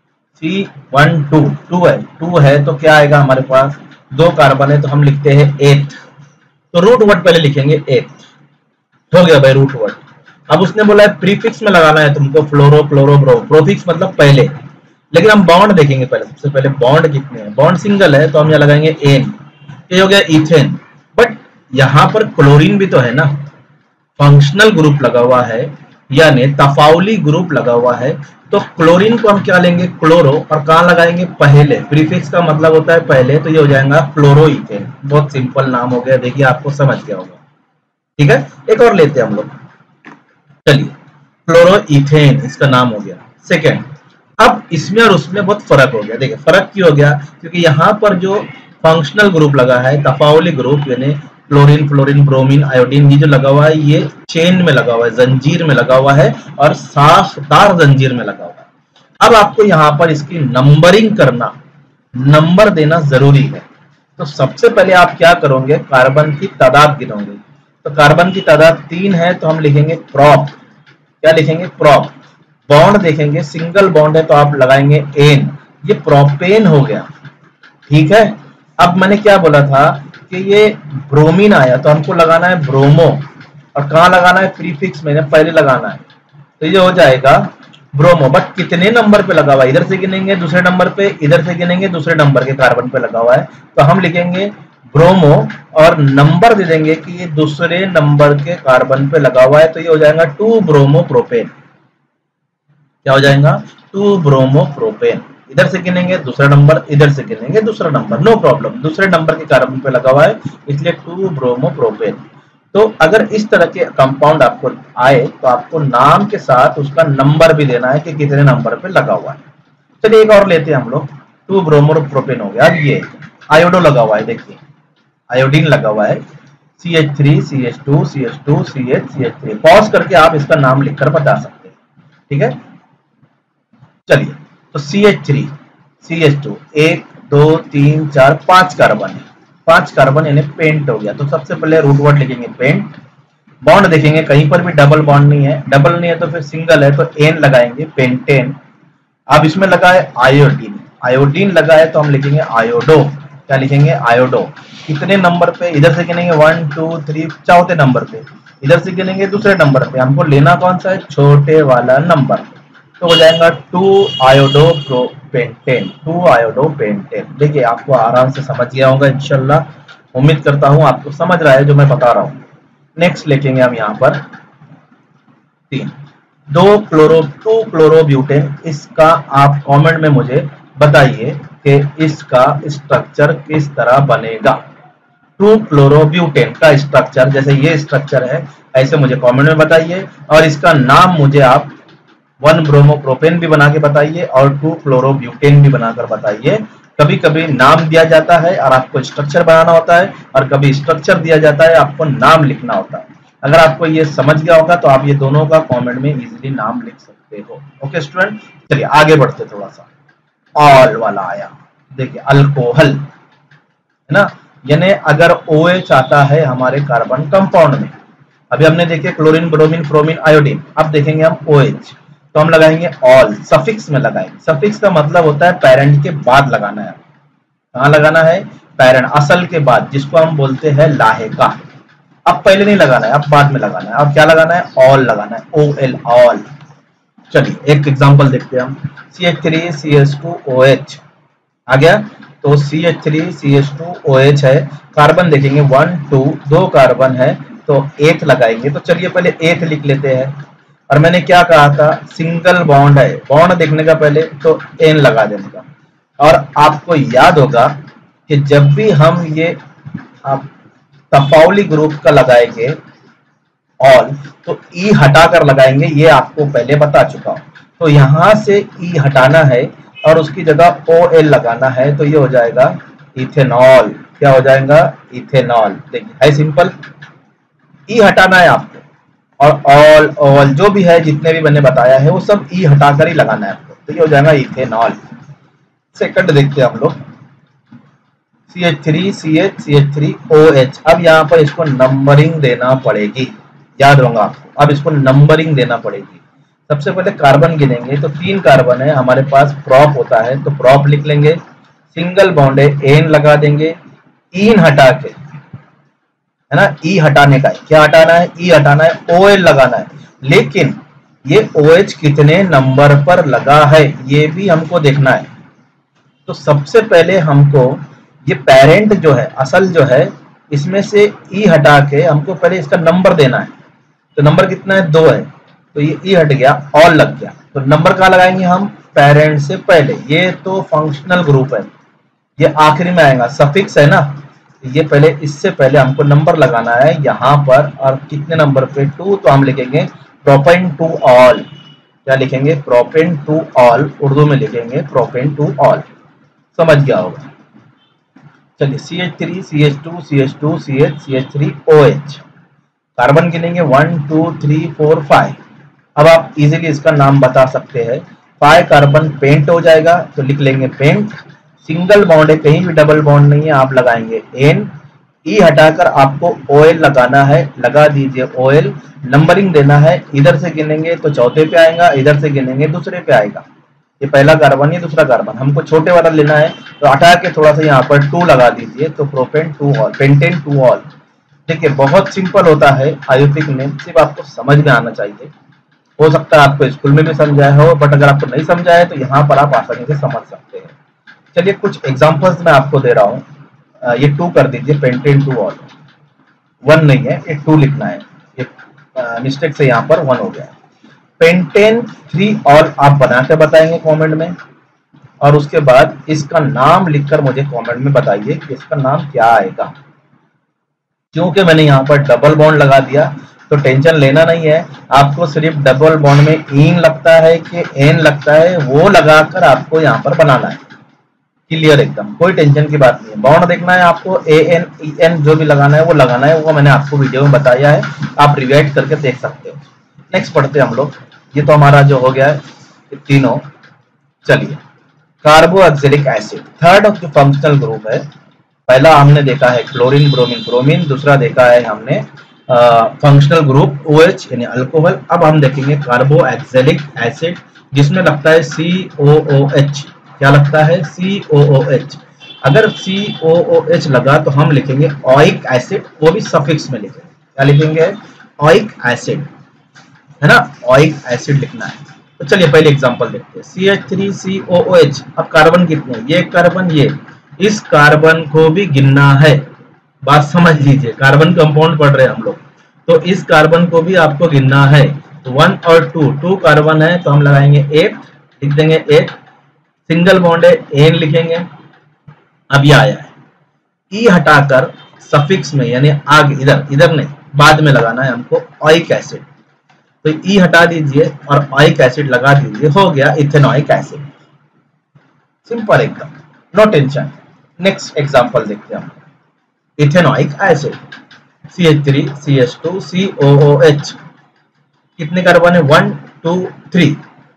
C1 2 2 है तो क्या आएगा हमारे पास, 2 कार्बन है तो हम लिखते हैं 8, तो रूट वर्ड पहले लिखेंगे 8। हो गया भाई रूट वर्ड। अब उसने बोला है प्रीफिक्स में लगाना है तुमको फ्लोरो फ्लोरो ब्रो, प्रोफिक्स मतलब पहले, लेकिन हम बॉन्ड देखेंगे पहले। सबसे पहले बॉन्ड कितने हैं, बॉन्ड सिंगल है तो हम यहाँ लगाएंगे एन, ये हो गया इथेन। बट यहाँ पर क्लोरीन भी तो है ना, फंक्शनल ग्रुप लगा हुआ है यानी तफाउली ग्रुप लगा हुआ है, तो क्लोरीन को हम क्या लेंगे, क्लोरो, और कहाँ लगाएंगे, पहले। प्रीफिक्स का मतलब होता है पहले, तो ये हो जाएगा क्लोरोइथेन। बहुत सिंपल नाम हो गया, देखिए आपको समझ गया होगा। ठीक है, एक और लेते हैं हम लोग। चलिए, क्लोरोइथेन इसका नाम हो गया। सेकेंड, अब इसमें और उसमें बहुत फर्क हो गया। देखिए फर्क क्यों हो गया, क्योंकि यहाँ पर जो फंक्शनल ग्रुप लगा है, तफाउली ग्रुप, यानी क्लोरीन, फ्लोरीन, ब्रोमीन, आयोडीन, ये जो लगा हुआ है ये चेन में लगा हुआ है, जंजीर में लगा हुआ है, और साफदार जंजीर में लगा हुआ है। अब आपको यहाँ पर इसकी नंबरिंग करना, नंबर देना जरूरी है। तो सबसे पहले आप क्या करोगे, कार्बन की तादाद गिनोगे। तो कार्बन की तादाद 3 है, तो हम लिखेंगे प्रॉप। क्या लिखेंगे, प्रॉप। बॉन्ड देखेंगे, सिंगल बॉन्ड है तो आप लगाएंगे एन, ये प्रोपेन हो गया। ठीक है, अब मैंने क्या बोला था कि ये ब्रोमीन आया तो हमको लगाना है ब्रोमो, और कहाँ लगाना है, प्रीफिक्स में पहले लगाना है, तो ये हो जाएगा ब्रोमो। बट कितने नंबर पे लगा हुआ है, इधर से गिनेंगे दूसरे नंबर पे, इधर से गिनेंगे दूसरे नंबर के कार्बन पे लगा हुआ है, तो हम लिखेंगे ब्रोमो और नंबर दे देंगे कि ये दूसरे नंबर के कार्बन पे लगा हुआ है, तो ये हो जाएगा 2 ब्रोमो प्रोपेन। क्या हो जाएगा, 2 ब्रोमो प्रोपेन। इधर से गिनेंगे दूसरा नंबर, इधर से गिनेंगे दूसरा नंबर, नो प्रॉब्लम, दूसरे नंबर के कार्बन पे लगा हुआ है, इसलिए 2 ब्रोमो प्रोपेन। तो अगर इस तरह के कंपाउंड आपको आए तो आपको नाम के साथ उसका नंबर भी देना है कि कितने नंबर पे लगा हुआ है। चलिए एक और लेते हैं हम लोग, 2 ब्रोमो प्रोपेन हो गया। अब ये आयोडो लगा हुआ है, देखिए आयोडीन लगा हुआ है, CH3, CH2, CH2, CH, CH3। Pause करके आप इसका नाम लिखकर बता सकते हैं। ठीक है, चलिए, तो CH3, CH2, 1 2 3 4 5 कार्बन है, 5 कार्बन यानी पेंट हो गया। तो सबसे पहले रूट वर्ड लिखेंगे पेंट। बॉन्ड देखेंगे, कहीं पर भी डबल बॉन्ड नहीं है, डबल नहीं है तो फिर सिंगल है, तो एन लगाएंगे, पेंटेन। अब इसमें लगा है आयोडीन, आयोडीन लगा है तो हम लिखेंगे आयोडो। क्या लिखेंगे, आयोडो। कितने नंबर पे, इधर से गिनेंगे 1 2 3, चौथे नंबर पे, इधर से गिनेंगे दूसरे नंबर पे, हमको लेना कौन सा है, छोटे वाला नंबर, तो हो जाएगा 2 आयोडो प्रोपेंटेन, 2 आयोडो पेंटेन। देखिए आपको आराम से समझ गया होगा इंशाल्लाह, उम्मीद करता हूं आपको समझ रहा है जो मैं बता रहा हूं। नेक्स्ट लिखेंगे हम यहाँ पर 3, 2 क्लोरोब्यूटेन। इसका आप कमेंट में मुझे बताइए कि इसका स्ट्रक्चर किस तरह बनेगा। 2 क्लोरोब्यूटेन का स्ट्रक्चर, जैसे ये स्ट्रक्चर है, ऐसे मुझे कमेंट में बताइए, और इसका नाम मुझे आप 1 ब्रोमोप्रोपेन भी बना के बताइए और 2 क्लोरोब्यूटेन भी बनाकर बताइए। कभी कभी नाम दिया जाता है और आपको स्ट्रक्चर बनाना होता है, और कभी स्ट्रक्चर दिया जाता है आपको नाम लिखना होता है। अगर आपको ये समझ गया होगा तो आप ये दोनों का कमेंट में इजीली नाम लिख सकते हो। ओके स्टूडेंट, चलिए आगे बढ़ते थोड़ा सा। ऑल वाला आया, देखिए अल्कोहल है ना, यानी अगर OH आता है हमारे कार्बन कंपाउंड में, अभी हमने देखे क्लोरीन, ब्रोमीन, फ्रोमीन, आयोडीन, अब देखेंगे हम OH, तो हम लगाएंगे ऑल, सफिक्स में लगाएंगे। सफिक्स का मतलब होता है पेरेंट के बाद लगाना है। कहाँ लगाना है, पेरेंट, असल के बाद, जिसको हम बोलते हैं लाहेका। अब पहले नहीं लगाना है, अब बाद में लगाना है। अब क्या लगाना है, ऑल लगाना है, OL, ऑल। चलिए एक एग्जांपल देखते हैं हम, CH3 CH2OH आ गया, तो CH3 CH2OH है। कार्बन देखेंगे 1 2, 2 कार्बन है तो 8 लगाएंगे। तो चलिए पहले 8 लिख लेते हैं, और मैंने क्या कहा था, सिंगल बॉन्ड है, बॉन्ड देखने का पहले तो एन लगा देने का। और आपको याद होगा कि जब भी हम ये तफाउली ग्रुप का लगाएंगे ऑल, तो ई हटाकर लगाएंगे, ये आपको पहले बता चुका हूं। तो यहां से ई हटाना है और उसकी जगह OL लगाना है, तो ये हो जाएगा इथेनॉल। क्या हो जाएगा, इथेनॉल। देखिए है सिंपल, ई हटाना है आपको, और ऑल जो भी है, जितने भी मैंने बताया है वो सब ई हटाकर ही लगाना है आपको, तो ये हो जाएगा इथेनॉल। सेकंड देखते हैं हम लोग, CH3 CH CH3OH। अब यहाँ पर इसको नंबरिंग देना पड़ेगी, याद होगा आपको। अब इसको नंबरिंग देना पड़ेगी। सबसे पहले कार्बन गिनेंगे, तो 3 कार्बन है हमारे पास, प्रॉप होता है तो प्रॉप लिख लेंगे। सिंगल बॉन्ड है, एन लगा देंगे, इन हटा के, है ना, ई हटाने का है। क्या हटाना है, ई हटाना है, OL लगाना है। लेकिन ये OH कितने नंबर पर लगा है ये भी हमको देखना है। तो सबसे पहले हमको ये पेरेंट जो है, असल जो है, इसमें से ई हटा के हमको पहले इसका नंबर देना है। तो नंबर कितना है, 2 है, तो ये ई हट गया, ऑल लग गया। तो नंबर कहाँ लगाएंगे हम? पेरेंट से पहले। ये तो फंक्शनल ग्रुप है, ये आखिरी में आएगा, सफिक्स है ना, ये पहले, इससे पहले हमको नंबर लगाना है यहाँ पर। और कितने नंबर पे? 2। तो हम लिखेंगे प्रोपेंड टू ऑल। क्या लिखेंगे? प्रोपेंड टू ऑल, उर्दू में लिखेंगे प्रोपेंड टू ऑल। समझ गया होगा। चलिए CH3 CH2 CH2 CH CH3 OH carbon गिनेंगे 1 2 3 4 5। अब आप इजीली इसका नाम बता सकते हैं। 5 कार्बन पेंट हो जाएगा, तो लिख लेंगे पेंट। सिंगल बॉन्ड है, कहीं भी डबल बॉन्ड नहीं है, आप लगाएंगे एन। ई हटाकर आपको OL लगाना है, लगा दीजिए OL। नंबरिंग देना है, इधर से गिनेंगे तो चौथे पे आएगा, इधर से गिनेंगे दूसरे पे आएगा। ये पहला कार्बन, ये दूसरा कार्बन, हमको छोटे वाला लेना है, तो हटा के थोड़ा सा यहाँ पर 2 लगा दीजिए, तो प्रोपेन 2 ऑल, पेंटेन 2 ऑल। देखिए बहुत सिंपल होता है आयोटिक नेम, सिर्फ आपको समझ में आना चाहिए। हो सकता है आपको स्कूल में भी समझाया हो, बट अगर आपको नहीं समझाया है तो यहाँ पर आप आसानी से समझ सकते हैं। चलिए कुछ एग्जांपल्स मैं आपको दे रहा हूँ। ये 2 कर दीजिए, पेंटेन 2 ऑल। 1 नहीं है, ये 2 लिखना है, ये मिस्टेक से यहाँ पर 1 हो गया। पेंटेन 3 ऑल आप बना के बताएंगे कमेंट में, और उसके बाद इसका नाम लिखकर मुझे कमेंट में बताइए कि इसका नाम क्या आएगा। क्योंकि मैंने यहाँ पर डबल बॉन्ड लगा दिया, तो टेंशन लेना नहीं है। आपको सिर्फ डबल बॉन्ड में इन लगता है कि एन लगता है, वो लगाकर आपको यहाँ पर बनाना है। क्लियर एकदम, कोई टेंशन की बात नहीं है। बॉन्ड देखना है आपको, AN जो भी लगाना है वो लगाना है, वो मैंने आपको वीडियो में बताया है, आप रिवाइज करके देख सकते हो। नेक्स्ट पढ़ते हैं हम लोग। ये तो हमारा जो हो गया है तीनों। चलिए carboxylic acid, third of the functional group है। पहला हमने देखा है क्लोरीन ब्रोमीन ब्रोमीन, दूसरा देखा है हमने फंक्शनल ग्रुप OH यानी अल्कोहल। अब हम देखेंगे कार्बोक्सिलिक एसिड, जिसमें लगता है COOH। क्या लगता है? COOH। अगर COOH लगा तो हम लिखेंगे ओइक एसिड, वो भी सफिक्स में लिखेंगे। क्या लिखेंगे? ओइक एसिड, है ना, ओइक एसिड लिखना है। तो चलिए पहले एग्जांपल देखते हैं। CH3COOH। अब कार्बन कितने? ये कार्बन, ये, इस कार्बन को भी गिनना है। बात समझ लीजिए, कार्बन कंपाउंड पढ़ रहे हैं हम लोग, तो इस कार्बन को भी आपको गिनना है। तो 1 और 2 कार्बन है, तो हम लगाएंगे 8, लिख देंगे 8। सिंगल बॉन्ड है, एन लिखेंगे। अब ये आया है, ई हटाकर सफिक्स में यानी आगे, इधर नहीं, बाद में लगाना है हमको ओइक एसिड। तो ई हटा दीजिए और ओइक एसिड लगा दीजिए, हो गया इथेनोइक एसिड। सिंपल एकदम, नो टेंशन। नेक्स्ट एग्जांपल देखते हैं हम। Ethanoic acid CH3 CH2 COOH। कितने कार्बन है? 1 2 3,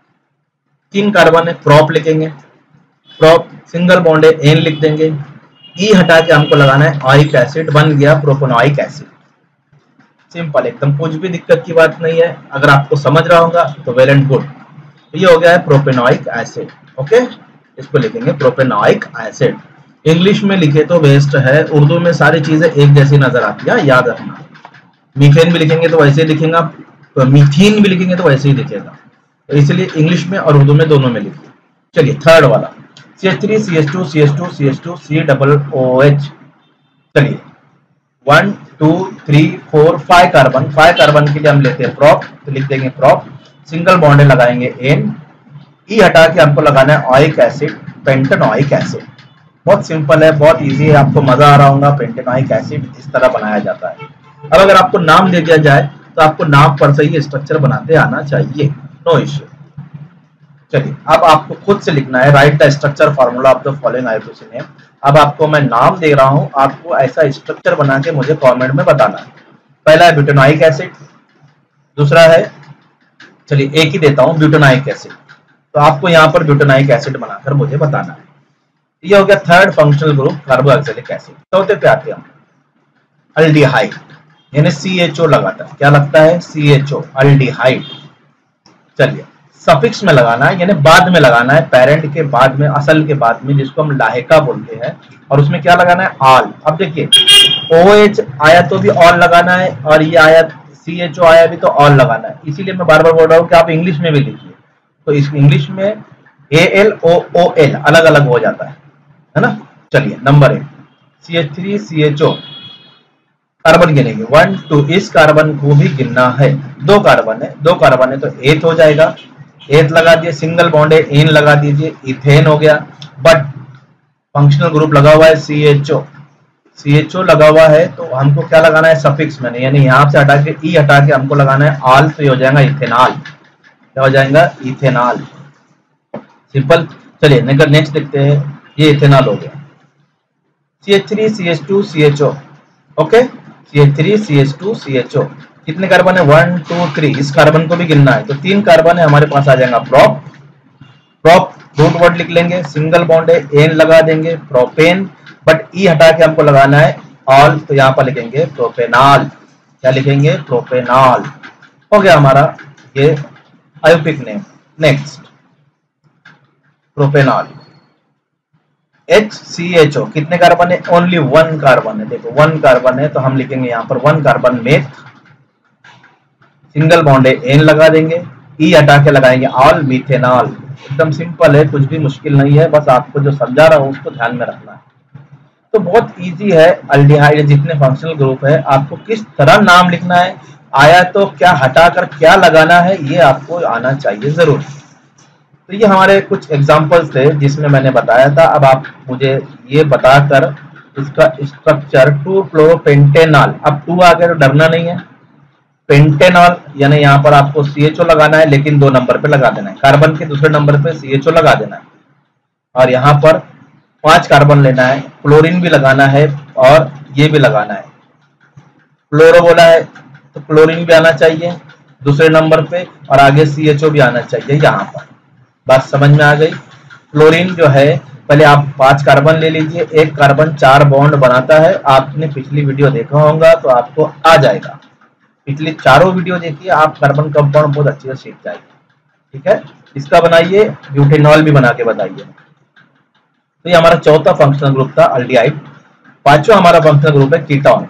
3 कार्बन है, प्रॉप लिखेंगे। प्रॉप सिंगल बॉन्ड है, एन लिख देंगे। ई हटा के हमको लगाना है ओइक एसिड, बन गया प्रोपेनोइक एसिड। सिंपल एकदम, कुछ भी दिक्कत की बात नहीं है। अगर आपको समझ रहा होगा तो वेल एंड गुड। ये हो गया है प्रोपेनोइक एसिड। ओके, इसको लिखेंगे प्रोपेनोइक एसिड। इंग्लिश में लिखे तो बेस्ट है, उर्दू में सारी चीजें एक जैसी नजर आती है, याद रखना। मीथेन भी लिखेंगे तो वैसे ही लिखेगा, तो मीथीन भी लिखेंगे तो वैसे ही लिखेगा, तो इसलिए इंग्लिश में और उर्दू में दोनों में लिखिए। चलिए थर्ड वाला CH3 CH2 CH2 CH2 COOH। चलिए 1 2 3 4 5 कार्बन, 5 कार्बन के लिए हम लेते हैं प्रॉप, तो लिख देंगे प्रॉप। सिंगल बॉन्ड लगाएंगे एन। ई हटा के हमको लगाना है ओइक एसिड, पेंटेनोइक एसिड। बहुत सिंपल है, बहुत इजी है, आपको मजा आ रहा होगा। पेंटेनोइक एसिड इस तरह बनाया जाता है। अब अगर आपको नाम दे दिया जाए तो आपको नाम पर से ही स्ट्रक्चर बनाते आना चाहिए, नो इश्यू। चलिए अब आपको खुद से लिखना है, write the structure formula of the following आयोटिक नेम। अब आपको मैं नाम दे रहा हूं, आपको ऐसा स्ट्रक्चर बना के मुझे कमेंट में बताना है। पहला है ब्यूटेनोइक एसिड, दूसरा है, चलिए एक ही देता हूं, ब्यूटेनोइक एसिड। तो आपको यहाँ पर ब्यूटेनोइक एसिड बनाकर मुझे बताना है। ये हो गया third functional group carboxylic acid. चौथे पे आते हैं अल्डिहाइड, यानी CHO लगाता है। क्या लगता है? CHO, aldehyde. चलिए सफिक्स में लगाना है, यानी बाद में लगाना है, पेरेंट के बाद में, असल के बाद में, जिसको हम लाहेका बोलते हैं। और उसमें क्या लगाना है? ऑल। अब देखिए OH आया तो भी ऑल लगाना है, और ये आया CHO आया भी तो ऑल लगाना है। इसीलिए मैं बार बार बोल रहा हूँ कि आप इंग्लिश में भी लिखिए। तो इस इंग्लिश में ALOOL अलग अलग हो जाता है ना। चलिए नंबर 1 CH3 CHO, कार्बन गिनेंगे 1 2, इस कार्बन को भी गिनना है। दो कार्बन है तो एथ हो जाएगा, एथ लगा दिए, सिंगल बॉन्ड है एन लगा दीजिए, इथेन हो गया। बट फंक्शनल ग्रुप लगा हुआ है CHO लगा हुआ है, तो हमको क्या लगाना है सफिक्स में, यानी यहाँ से हटा के ई हटा के हमको लगाना है आल, तो ये हो जाएगा इथेनॉल। क्या हो जाएगा इथेनॉल, सिंपल। चलिए नेक्स्ट देखते हैं, ये इथेनॉल हो गया। CH3 CH2 CHO, okay CH3 CH2 CHO, कितने कार्बन है 1 2 3, इस कार्बन को भी गिनना है, तो 3 कार्बन है हमारे पास, आ जाएगा प्रोप रूट वर्ड लिख लेंगे, सिंगल बॉन्ड है एन लगा देंगे, प्रोपेन, बट ई हटा के हमको लगाना है ऑल, तो यहाँ पर लिखेंगे प्रोपेनॉल। क्या लिखेंगे प्रोपेनॉल, हो गया हमारा ये IUPAC name. Next propanol. HCHO, कितने कार्बन है ओनली 1 कार्बन है, देखो 1 कार्बन है, तो हम लिखेंगे यहाँ पर 1 कार्बन मेथ, सिंगल बॉन्ड है एन लगा देंगे, ई हटा के लगाएंगे ऑल, मीथेनॉल। एकदम सिंपल है, कुछ भी मुश्किल नहीं है, बस आपको जो समझा रहा हूँ उसको ध्यान में रखना है। तो बहुत इजी है, अल्डिहाइड जितने फंक्शनल ग्रुप है आपको किस तरह नाम लिखना है, आया तो क्या हटाकर क्या लगाना है, ये आपको आना चाहिए जरूर। तो ये हमारे कुछ एग्जांपल्स थे जिसमें मैंने बताया था। अब आप मुझे ये बताकर इसका स्ट्रक्चर 2-फ्लोरोपेंटेनॉल, अब 2 आ गया तो डरना नहीं है, पेंटेनॉल यानी यहाँ पर आपको CHO लगाना है, लेकिन 2 नंबर पे लगा देना है, कार्बन के दूसरे नंबर पे CHO लगा देना है, और यहाँ पर 5 कार्बन लेना है, क्लोरीन भी लगाना है और ये भी लगाना है। क्लोरो बोला है तो क्लोरीन भी आना चाहिए दूसरे नंबर पे, और आगे CHO भी आना चाहिए यहाँ पर। बात समझ में आ गई। क्लोरीन जो है, पहले आप 5 कार्बन ले लीजिए, एक कार्बन 4 बॉन्ड बनाता है, आपने पिछली वीडियो देखा होगा तो आपको आ जाएगा, पिछली चारों वीडियो देखिए, आप कार्बन कंपाउंड बहुत अच्छे से सीख जाएंगे। ठीक है, इसका बनाइए, ब्यूटेनॉल भी बना के बताइए। तो ये हमारा चौथा फंक्शनल ग्रुप था अल्डिहाइड। पांचवा हमारा फंक्शनल ग्रुप है ketone.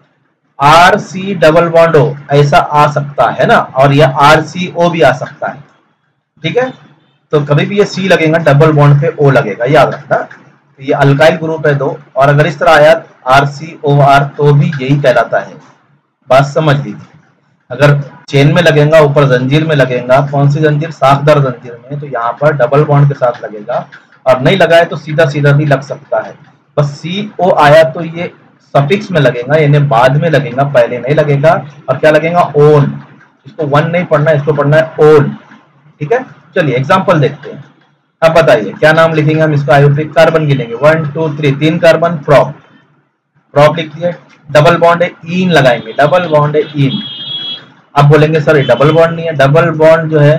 RC double bond O ऐसा आ सकता है ना, और यह RCO भी आ सकता है। ठीक है, तो कभी भी ये C लगेगा डबल बॉन्ड पे O लगेगा, याद रखना। तो ये अल्काइल ग्रुप है 2, और अगर इस तरह आया RCOR तो भी यही कहलाता है। बात समझ लीजिए, अगर चेन में लगेगा, ऊपर जंजीर में लगेगा, कौन सी जंजीर, साखदार जंजीर में, तो यहाँ पर डबल बॉन्ड के साथ लगेगा, और नहीं लगाए तो सीधा सीधा भी लग सकता है। बस CO आया तो ये सफिक्स में लगेगा, यानी बाद में लगेगा, पहले नहीं लगेगा। और क्या लगेगा ओन, इसको 1 नहीं पढ़ना है, इसको पढ़ना है ओन। ठीक है, चलिए एग्जाम्पल देखते हैं। अब बताइए क्या नाम लिखेंगे हम इसका, आयोपिक कार्बन गिनेंगे 1 2 3, 3 कार्बन प्रोप लिख दिए, डबल बॉन्ड है ईन लगाएंगे, डबल बॉन्ड है ईन। आप बोलेंगे सर ये डबल बॉन्ड नहीं है, डबल बॉन्ड जो है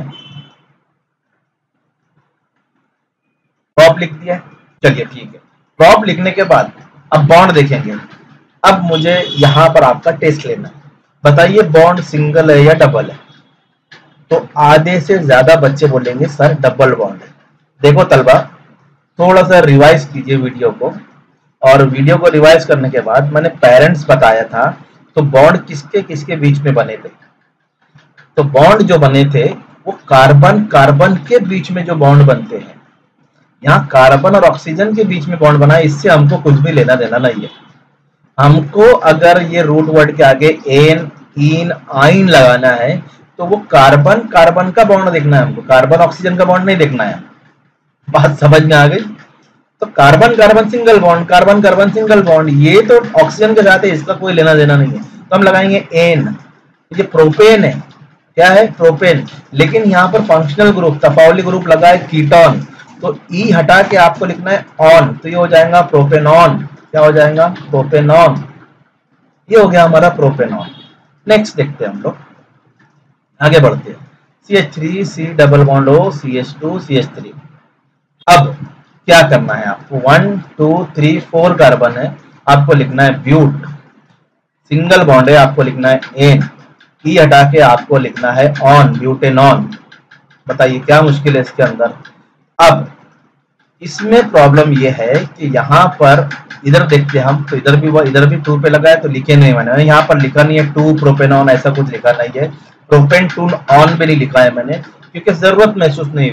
प्रोप लिख दिया। चलिए ठीक है, प्रोप लिखने के बाद अब बॉन्ड देखेंगे। अब मुझे यहाँ पर आपका टेस्ट लेना है, बताइए बॉन्ड सिंगल है या डबल है। तो आधे से ज्यादा बच्चे बोलेंगे सर डबल बॉन्ड है। देखो तलबा, थोड़ा सा रिवाइज कीजिए वीडियो को, और वीडियो को रिवाइज करने के बाद मैंने पेरेंट्स बताया था, तो बॉन्ड किसके किसके बीच में बने थे। तो बॉन्ड जो बने थे वो कार्बन कार्बन के बीच में जो बॉन्ड बनते हैं, यहाँ कार्बन और ऑक्सीजन के बीच में बॉन्ड बना है, इससे हमको कुछ भी लेना देना नहीं है। हमको अगर ये रूट वर्ड के आगे एन इन आइन लगाना है तो वो कार्बन कार्बन का बॉन्ड देखना है हमको, कार्बन ऑक्सीजन का बॉन्ड नहीं देखना है। बात समझ में आ गई। तो carbon carbon single bond, carbon carbon single bond, ये तो ऑक्सीजन के साथ है, इसका कोई लेना देना नहीं है, तो हम लगाएंगे एन। ये प्रोपेन है, क्या है प्रोपेन, लेकिन यहाँ पर फंक्शनल ग्रुप तफावली ग्रुप लगा है कीटोन, तो ई हटा के आपको लिखना है ऑन, तो ये हो जाएगा प्रोपेनॉन। क्या हो जाएगा प्रोपेनॉन, ये हो गया हमारा प्रोपेनॉन। नेक्स्ट देखते हैं हम लोग, आगे बढ़ते हैं। CH3 C double bond O CH2 CH3। अब क्या करना है आपको, 1 2 3 4 कार्बन है, आपको लिखना है ब्यूट, सिंगल बॉन्ड है, आपको लिखना है एन, ई हटा के आपको लिखना है ऑन, ब्यूटेनॉन। बताइए क्या मुश्किल है इसके अंदर। अब इसमें प्रॉब्लम यह है कि यहाँ पर इधर देखते हैं हम, तो इधर भी 2 पे लगा है, तो लिखे नहीं मैंने, यहाँ पर लिखा नहीं है 2 प्रोपेनॉन, ऐसा कुछ लिखा नहीं है। प्रोपेन 2 ऑन भी नहीं लिखा है मैंने, क्योंकि जरूरत महसूस नहीं हुई।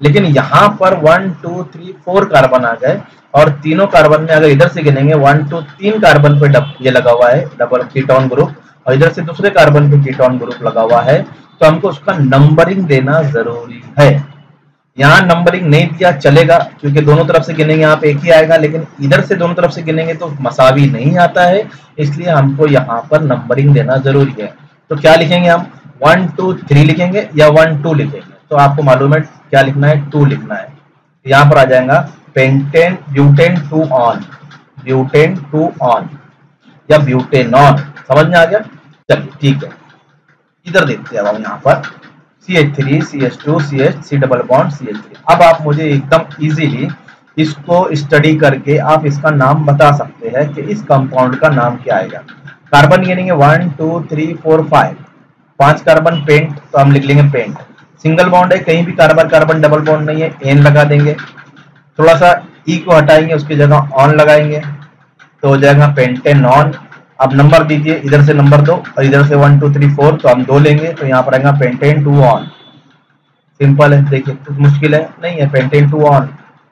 लेकिन यहाँ पर 1 2 3 4 कार्बन आ गए और तीनों कार्बन में अगर इधर से गिनेंगे 1 2 3 कार्बन पे ये लगा हुआ है डबल कीटोन ग्रुप और इधर से दूसरे कार्बन पे कीटोन ग्रुप लगा हुआ है, तो हमको उसका नंबरिंग देना जरूरी है। यहाँ नंबरिंग नहीं दिया चलेगा क्योंकि दोनों तरफ से गिनेंगे यहाँ पे एक ही आएगा, लेकिन इधर से दोनों तरफ से गिनेंगे तो मसावी नहीं आता है, इसलिए हमको यहाँ पर नंबरिंग देना जरूरी है। तो क्या लिखेंगे हम 1 2 3 लिखेंगे या 1 2 लिखेंगे? तो आपको मालूम है क्या लिखना है, 2 लिखना है। यहाँ पर आ जाएगा pentane butane 2 one, butane 2 one या ब्यूटेनॉन। समझ में आ गया? चलिए ठीक है, इधर देखते हैं अब हम यहाँ पर CH3 CH2 CH C double bond CH3। अब आप मुझे एकदम इजीली इसको स्टडी करके आप इसका नाम बता सकते हैं कि इस कंपाउंड का नाम क्या आएगा। कार्बन गिनेंगे 1 2 3 4 5, 5 कार्बन पेंट, तो हम लिख लेंगे पेंट। सिंगल बॉन्ड है, कहीं भी कार्बन कार्बन डबल बॉन्ड नहीं है, एन लगा देंगे। थोड़ा सा ई को हटाएंगे, उसकी जगह ऑन लगाएंगे तो हो जाएगा पेंटेनॉन। अब नंबर दीजिए, इधर से नंबर 2 और इधर से 1 2 3 4, तो हम 2 लेंगे तो यहाँ पर आएगा पेंटेन 2 ऑन। सिंपल है, देखिए कुछ मुश्किल है नहीं है, पेंटेन 2 ऑन।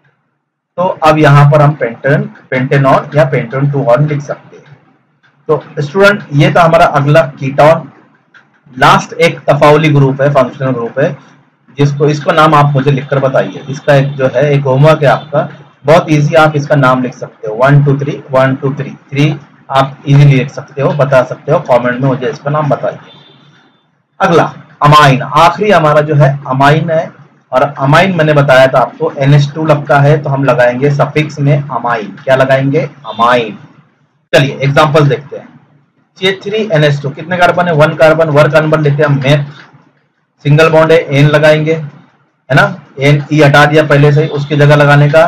तो अब यहाँ पर हम पेंटेनॉन या पेंटेन 2 ऑन लिख सकते हैं। तो स्टूडेंट ये था हमारा अगला कीटोन। लास्ट एक तफाउली ग्रुप है, फंक्शनल ग्रुप है, जिसको इसको नाम आप मुझे लिखकर बताइए। इसका एक जो है एक होमवर्क है आपका, बहुत इजी, आप इसका नाम लिख सकते हो 1 2 3 1 2 3 3 आप इजीली लिख सकते हो, बता सकते हो, कमेंट में मुझे इसका नाम बताइए। अगला अमाइन, आखिरी हमारा जो है अमाइन है, और अमाइन मैंने बताया था आपको NH2 लगता है तो हम लगाएंगे सफिक्स में अमाइन। क्या लगाएंगे? अमाइन। चलिए एग्जांपल देखते हैं। CH3NH2 कितने कार्बन है? 1 कार्बन, 1 कार्बन लेते हैं हम मेथ, सिंगल बॉन्ड है, एन लगाएंगे, है ना, एन ई हटा दिया पहले से, उसकी जगह लगाने का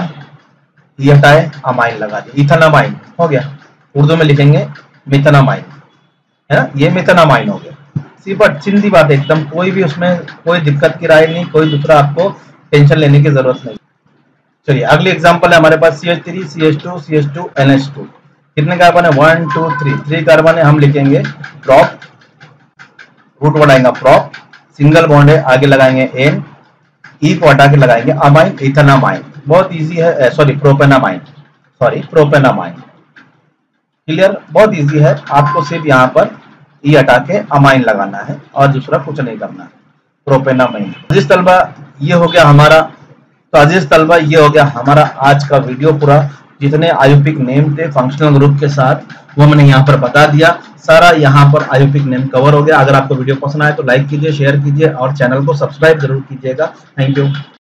ई हटाए, अमाइन लगा दिया, इथेनामाइन हो गया। उर्दू में लिखेंगे मिथेनामाइन, है ना, ये मिथेनामाइन हो गया। सीधी बात है एकदम, कोई भी उसमें कोई दिक्कत की राय नहीं, कोई दूसरा आपको टेंशन लेने की जरूरत नहीं। चलिए अगली एग्जांपल है हमारे पास CH3 CH2 CH2 NH2 कितने कार्बन है? 1 2 3 कार्बन है, हम लिखेंगे प्रोप, रूट वर्ड आएगा प्रोप, सिंगल बॉन्ड है, आगे लगाएंगे एन, ई को हटा के लगाएंगे अमाइन, इथेनामाइन। बहुत इजी है, सॉरी प्रोपेनामाइन, प्रोपेनामाइन। क्लियर? बहुत इजी है, आपको सिर्फ यहाँ पर ई हटा के अमाइन लगाना है और दूसरा कुछ नहीं करना है, प्रोपेनामाइन। अजीज तलबा ये हो गया हमारा, तो अजीज तलबा ये हो गया हमारा आज का वीडियो पूरा। जितने आयुपिक नेम थे फंक्शनल ग्रुप के साथ वो मैंने यहाँ पर बता दिया, सारा यहाँ पर आयुपिक नेम कवर हो गया। अगर आपको वीडियो पसंद आए तो लाइक कीजिए, शेयर कीजिए और चैनल को सब्सक्राइब जरूर कीजिएगा। Thank you.